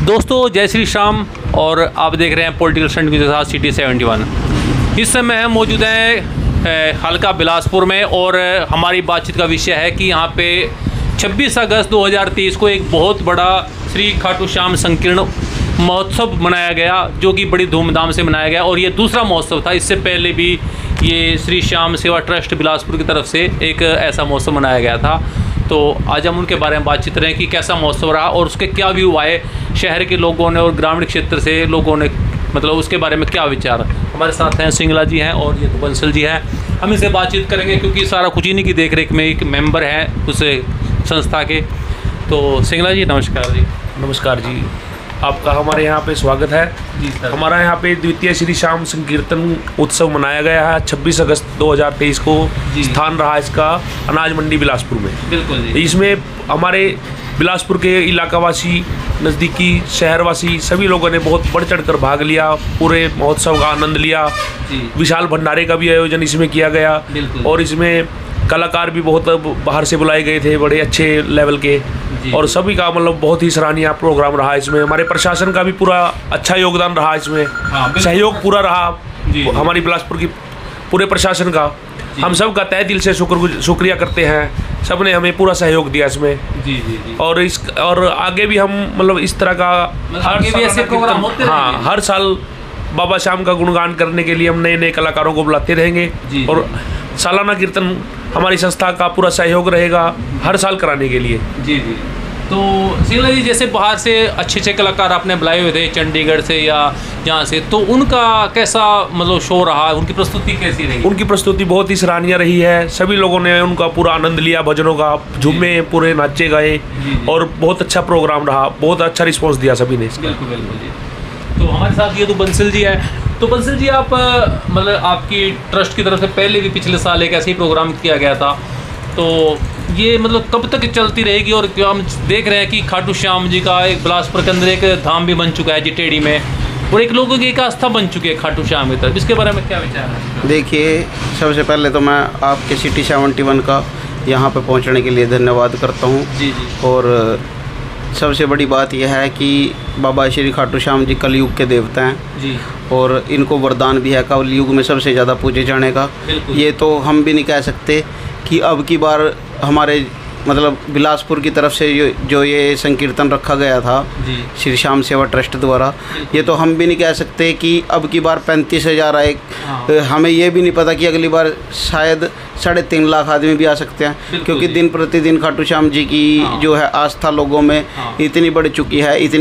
दोस्तों जय श्री श्याम और आप देख रहे हैं पॉलिटिकल स्टंट के साथ सिटी 71। इस समय हम मौजूद हैं हल्का बिलासपुर में और हमारी बातचीत का विषय है कि यहाँ पे 26 अगस्त 2023 को एक बहुत बड़ा श्री खाटू श्याम संकीर्ण महोत्सव मनाया गया, जो कि बड़ी धूमधाम से मनाया गया और ये दूसरा महोत्सव था। इससे पहले भी ये श्री श्याम सेवा ट्रस्ट बिलासपुर की तरफ से एक ऐसा महोत्सव मनाया गया था। तो आज हम उनके बारे में बातचीत कर रहे हैं कि कैसा महोत्सव रहा और उसके क्या व्यू आए शहर के लोगों ने और ग्रामीण क्षेत्र से लोगों ने, मतलब उसके बारे में क्या विचार। हमारे साथ हैं सिंगला जी हैं और ये बंसल जी हैं। हम इनसे बातचीत करेंगे क्योंकि सारा कुछ इन्हीं की देखरेख में एक मेंबर हैं उस संस्था के। तो सिंगला जी नमस्कार जी। नमस्कार जी, आपका हमारे यहाँ पे स्वागत है जी सर। हमारा यहाँ पे द्वितीय श्री श्याम संकीर्तन उत्सव मनाया गया है 26 अगस्त 2023 को। स्थान रहा इसका अनाज मंडी बिलासपुर में। बिल्कुल जी। इसमें हमारे बिलासपुर के इलाकावासी, नज़दीकी शहरवासी सभी लोगों ने बहुत बढ़ चढ़ कर भाग लिया, पूरे महोत्सव का आनंद लिया। विशाल भंडारे का भी आयोजन इसमें किया गया और इसमें कलाकार भी बहुत बाहर से बुलाए गए थे, बड़े अच्छे लेवल के, और सभी का मतलब बहुत ही सराहनीय प्रोग्राम रहा। इसमें हमारे प्रशासन का भी पूरा अच्छा योगदान रहा, इसमें सहयोग पूरा रहा हमारी बिलासपुर की पूरे प्रशासन का। हम सब का तहे दिल से शुक्रिया करते हैं, सब ने हमें पूरा सहयोग दिया इसमें। जी। और आगे भी हम मतलब इस तरह का आगे भी ऐसे प्रोग्राम होते रहेंगे। हाँ, हर साल बाबा श्याम का गुणगान करने के लिए हम नए नए कलाकारों को बुलाते रहेंगे और सालाना कीर्तन हमारी संस्था का पूरा सहयोग रहेगा हर साल कराने के लिए। जी। तो सिंगला जी, जैसे बाहर से अच्छे कलाकार आपने बुलाए हुए थे चंडीगढ़ से या जहाँ से, तो उनका कैसा मतलब शो रहा, उनकी प्रस्तुति कैसी रही? उनकी प्रस्तुति बहुत ही सराहनीय रही है। सभी लोगों ने उनका पूरा आनंद लिया, भजनों का झूमे, पूरे नाचे गए और बहुत अच्छा प्रोग्राम रहा, बहुत अच्छा रिस्पॉन्स दिया सभी ने। बिल्कुल बिल्कुल जी। तो हमारे साथ ये तो बंसल जी है। तो बंसल जी, आप मतलब आपकी ट्रस्ट की तरफ से पहले भी पिछले साल एक ऐसे ही प्रोग्राम किया गया था, तो ये मतलब कब तक चलती रहेगी? और क्या हम देख रहे हैं कि खाटू श्याम जी का एक बिलासपुर के अंदर एक धाम भी बन चुका है जिटेड़ी में, और एक लोगों की एक आस्था बन चुकी है खाटू श्याम की तरफ। इसके बारे में क्या विचार है? देखिए, सबसे पहले तो मैं आपके सिटी 71 का यहाँ पे पहुँचने के लिए धन्यवाद करता हूँ। जी। और सबसे बड़ी बात यह है कि बाबा श्री खाटू श्याम जी कलयुग के देवता हैं जी, और इनको वरदान भी है कलयुग में सबसे ज़्यादा पूजे जाने का। ये तो हम भी नहीं कह सकते कि अब की बार हमारे मतलब बिलासपुर की तरफ से जो ये संकीर्तन रखा गया था श्री श्याम सेवा ट्रस्ट द्वारा, ये तो हम भी नहीं कह सकते कि अब की बार 35,000 आए। हमें ये भी नहीं पता कि अगली बार शायद 3.5 लाख आदमी भी आ सकते हैं, क्योंकि दिन प्रतिदिन खाटू श्याम जी की जो है आस्था लोगों में इतनी बढ़ चुकी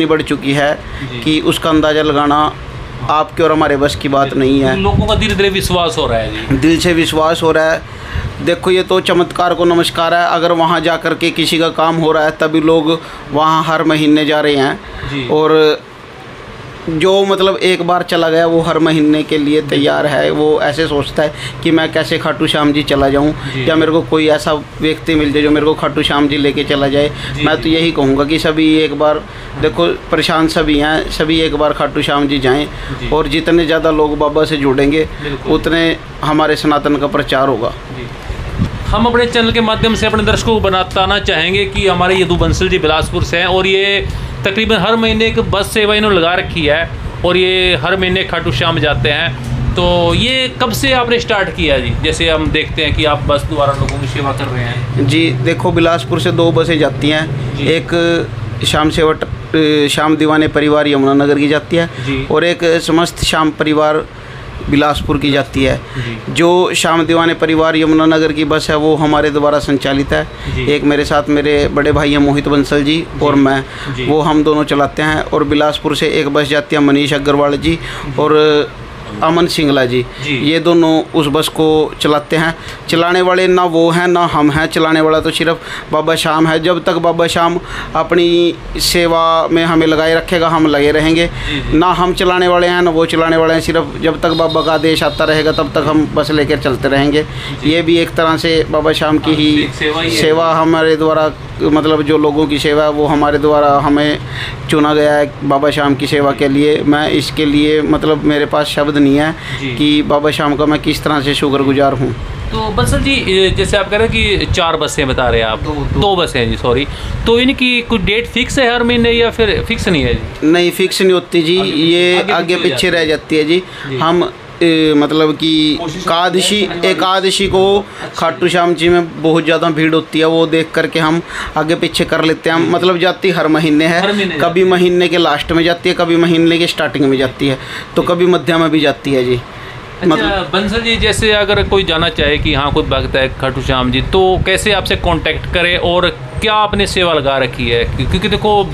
है कि उसका अंदाज़ा लगाना आपके और हमारे बस की बात नहीं है। लोगों का धीरे धीरे विश्वास हो रहा है, दिल से विश्वास हो रहा है। देखो, ये तो चमत्कार को नमस्कार है। अगर वहाँ जा कर के किसी का काम हो रहा है तभी लोग वहाँ हर महीने जा रहे हैं, और जो मतलब एक बार चला गया वो हर महीने के लिए तैयार है। वो ऐसे सोचता है कि मैं कैसे खाटू श्याम जी चला जाऊं, या मेरे को कोई ऐसा व्यक्ति मिल जाए जो मेरे को खाटू श्याम जी लेके चला जाए। मैं तो यही कहूँगा कि सभी एक बार, देखो परेशान सभी हैं, सभी एक बार खाटू श्याम जी जाएं, और जितने ज़्यादा लोग बाबा से जुड़ेंगे उतने हमारे सनातन का प्रचार होगा। हम अपने चैनल के माध्यम से अपने दर्शकों को बताना चाहेंगे कि हमारे यदु बंसल जी बिलासपुर से हैं और ये तकरीबन हर महीने एक बस सेवा इन्होंने लगा रखी है और ये हर महीने खाटू श्याम जाते हैं। तो ये कब से आपने स्टार्ट किया जी? जैसे हम देखते हैं कि आप बस द्वारा लोगों की सेवा कर रहे हैं। जी देखो, बिलासपुर से 2 बसें जाती हैं, एक श्याम दीवाने परिवार यमुनानगर की जाती है और एक समस्त श्याम परिवार बिलासपुर की जाती है। जो श्याम दीवाने परिवार यमुनानगर की बस है वो हमारे द्वारा संचालित है। एक मेरे साथ मेरे बड़े भाई हैं मोहित बंसल जी और मैं, वो हम दोनों चलाते हैं। और बिलासपुर से एक बस जाती है मनीष अग्रवाल जी और अमन सिंगला जी, ये दोनों उस बस को चलाते हैं। चलाने वाले ना वो हैं ना हम हैं, चलाने वाला तो सिर्फ बाबा श्याम है। जब तक बाबा श्याम अपनी सेवा में हमें लगाए रखेगा हम लगे रहेंगे। ना हम चलाने वाले हैं ना वो चलाने वाले हैं, सिर्फ जब तक बाबा का आदेश आता रहेगा तब तक हम बस लेकर चलते रहेंगे। ये भी एक तरह से बाबा श्याम की ही सेवा हमारे द्वारा, मतलब जो लोगों की सेवा है वो हमारे द्वारा हमें चुना गया है बाबा श्याम की सेवा के लिए। मैं इसके लिए मतलब मेरे पास शब्द नहीं है कि बाबा श्याम का मैं किस तरह से शुक्रगुजार हूँ। तो बंसल जी, जैसे आप कह रहे हैं कि 4 बसें बता रहे हैं आप, दो बसें हैं जी, सॉरी, तो इनकी कोई डेट फिक्स है हर महीने या फिर फिक्स नहीं है जी? नहीं, फिक्स नहीं होती जी, ये आगे पीछे रह जाती है जी। हम मतलब कि एकादशी को खाटू श्याम जी में बहुत ज़्यादा भीड़ होती है, वो देख करके हम आगे पीछे कर लेते हैं। मतलब जाती हर महीने है, कभी महीने के लास्ट में जाती है, कभी महीने के स्टार्टिंग में जाती है, तो कभी मध्य में भी जाती है जी। मतलब बंसल जी, जैसे अगर कोई जाना चाहे कि हाँ खुद भक्त है खाटू श्याम जी, तो कैसे आपसे कांटेक्ट करे और क्या आपने सेवा लगा रखी है? क्योंकि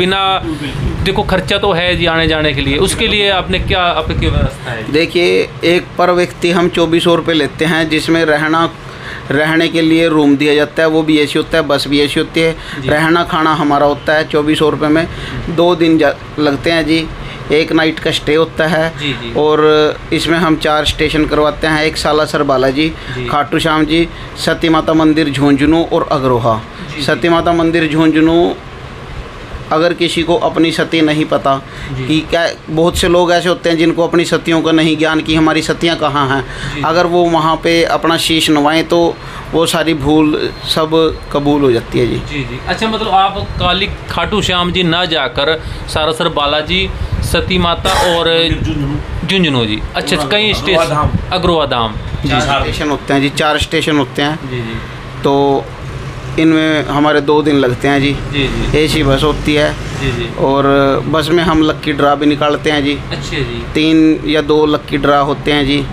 देखो खर्चा तो है जी आने जाने के लिए, उसके लिए आपने क्या आपकी व्यवस्था है? देखिए, एक पर व्यक्ति हम 2400 रुपये लेते हैं, जिसमें रहने के लिए रूम दिया जाता है, वो भी एसी होता है, बस भी एसी होती है। रहना खाना हमारा होता है 2400 रुपये में। 2 दिन लगते हैं जी, 1 नाइट का स्टे होता है। और इसमें हम 4 स्टेशन करवाते हैं, एक सालासर बालाजी, खाटू श्याम जी, सती माता मंदिर झुंझुनू और अग्रोहा। सती माता मंदिर झुंझुनू, अगर किसी को अपनी सती नहीं पता कि क्या, बहुत से लोग ऐसे होते हैं जिनको अपनी सतियों का नहीं ज्ञान कि हमारी सतियां कहाँ हैं, अगर वो वहाँ पे अपना शीश नवाएं तो वो सारी भूल सब कबूल हो जाती है जी। जी। अच्छा, मतलब आप काली खाटू श्याम जी ना जाकर सालासर बालाजी, सती माता और झुंझुनू जी, अच्छा कई स्टेशन, अग्रोहा धाम, 4 स्टेशन होते हैं जी, 4 स्टेशन होते हैं। तो इनमें हमारे 2 दिन लगते हैं जी। एसी बस होती है और बस में हम लक्की ड्रा भी निकालते हैं जी। अच्छा जी। 3 या 2 लक्की ड्रा होते हैं जी।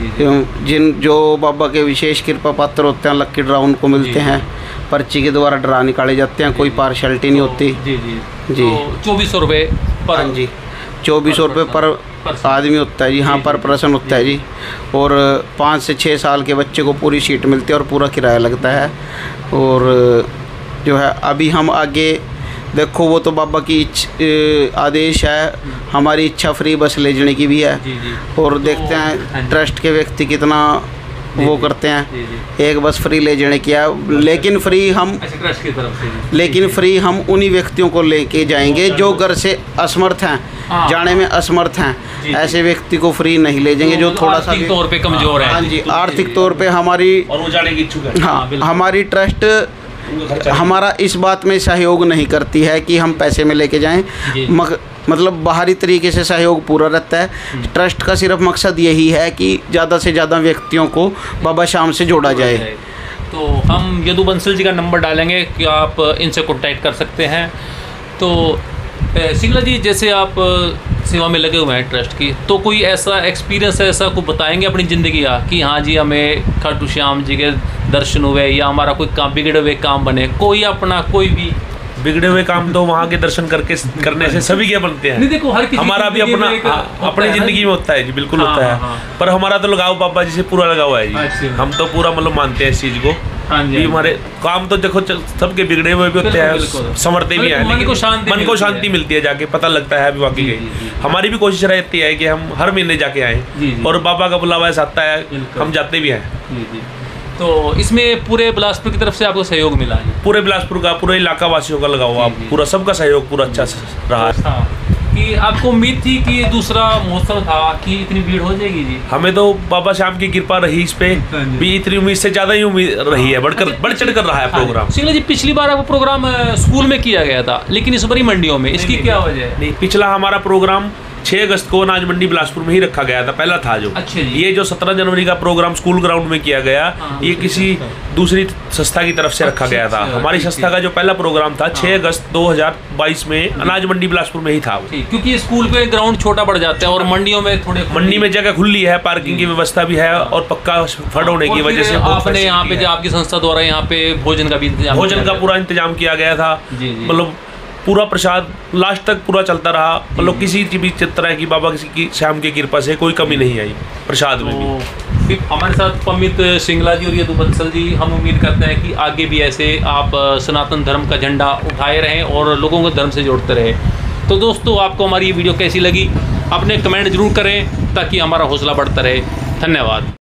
जो बाबा के विशेष कृपा पात्र होते हैं लक्की ड्रा उनको मिलते हैं, पर्ची के द्वारा ड्रा निकाले जाते हैं, कोई पार्शलिटी नहीं होती जी। 2400 रुपये पर? हाँ जी, 2400 रुपये पर आदमी होता है जी। हाँ, पर पर्सन होता है जी। और 5 से 6 साल के बच्चे को पूरी सीट मिलती है और पूरा किराया लगता है। और जो है अभी हम आगे देखो, वो तो बाबा की आदेश है, हमारी इच्छा फ्री बस ले जाने की भी है। और देखते हैं ट्रस्ट के व्यक्ति कितना वो करते हैं। एक बस फ्री ले जाने की है, लेकिन फ्री हम ट्रस्ट की तरफ से, लेकिन फ्री हम उन्हीं व्यक्तियों को लेके जाएंगे जो घर से असमर्थ हैं, जाने में असमर्थ हैं। ऐसे व्यक्ति को फ्री नहीं ले जाएंगे जो थोड़ा सा आर्थिक तौर पे कमजोर है। हाँ जी, आर्थिक तौर पे हमारी, और वो जाने की इच्छुक है। हाँ, हमारी ट्रस्ट हमारा इस बात में सहयोग नहीं करती है कि हम पैसे में लेके जाएं। मतलब बाहरी तरीके से सहयोग पूरा रहता है। ट्रस्ट का सिर्फ मकसद यही है कि ज़्यादा से ज़्यादा व्यक्तियों को बाबा श्याम से जोड़ा जाए। तो हम यदु बंसल जी का नंबर डालेंगे कि आप इनसे कॉन्टैक्ट कर सकते हैं। तो सिंगला जी, जैसे आप सेवा में लगे हुए हैं ट्रस्ट की, तो कोई ऐसा एक्सपीरियंस है, ऐसा कुछ बताएंगे अपनी ज़िंदगी का कि हाँ जी हमें खाटू श्याम जी के दर्शन हुए या हमारा कोई काम बिगड़े हुए काम बने, कोई अपना कोई भी बिगड़े हुए काम तो वहाँ के दर्शन करने से सभी के बनते हैं। नहीं, देखो हर किसी हमारा भी अपना अपनी ज़िंदगी में होता है जी, बिल्कुल होता है। पर हमारा तो लगाव बाबा जी से पूरा लगा हुआ है जी। हम तो पूरा मतलब मानते हैं इस चीज़ को। हमारे काम तो देखो सबके बिगड़े हुए भी होते हैं, संवरते भी हैं, लेकिन मन को शांति मिलती है, जाके पता लगता है अभी वाकई गई। हमारी भी कोशिश रहती है कि हम हर महीने जाके आएँ, और बाबा का बुलावा ऐसा आता है, हम जाते भी हैं। तो इसमें पूरे बिलासपुर की तरफ से आपको सहयोग मिला है? पूरे बिलासपुर का, पूरे इलाका वासियों का लगा हुआ, पूरा सबका सहयोग पूरा अच्छा रहा है। कि आपको उम्मीद थी कि ये दूसरा महोत्सव था कि इतनी भीड़ हो जाएगी जी? हमें तो बाबा श्याम की कृपा रही, इस पे भी इतनी उम्मीद से ज़्यादा ही उम्मीद रही है, बढ़ चढ़ कर रहा है प्रोग्राम। सिंगला जी, पिछली बार आपका प्रोग्राम स्कूल में किया गया था, लेकिन इस बार मंडियों में, इसकी क्या वजह है? नहीं, पिछला हमारा प्रोग्राम 6 अगस्त को अनाज मंडी बिलासपुर में ही रखा गया था, पहला था जो। अच्छा जी। ये जो 17 जनवरी का प्रोग्राम स्कूल ग्राउंड में किया गया, ये किसी दूसरी संस्था की तरफ से रखा गया था। हमारी संस्था का जो पहला प्रोग्राम था 6 अगस्त 2022 में अनाज मंडी बिलासपुर में ही था। क्योंकि स्कूल पे ग्राउंड छोटा पड़ जाता है और मंडियों में थोड़े, मंडी में जगह खुली है, पार्किंग की व्यवस्था भी है और पक्का फंड होने की वजह से आपने यहाँ पे आपकी संस्था द्वारा यहाँ पे भोजन का भी इंतजाम, भोजन का पूरा इंतजाम किया गया था। मतलब पूरा प्रसाद लास्ट तक पूरा चलता रहा। मतलब किसी भी तरह की बाबा की श्याम की कृपा से कोई कमी नहीं आई प्रसाद में भी। हमारे साथ पमित सिंगला जी और यदु बंसल जी, हम उम्मीद करते हैं कि आगे भी ऐसे आप सनातन धर्म का झंडा उठाए रहें और लोगों को धर्म से जोड़ते रहें। तो दोस्तों, आपको हमारी ये वीडियो कैसी लगी अपने कमेंट जरूर करें ताकि हमारा हौसला बढ़ता रहे। धन्यवाद।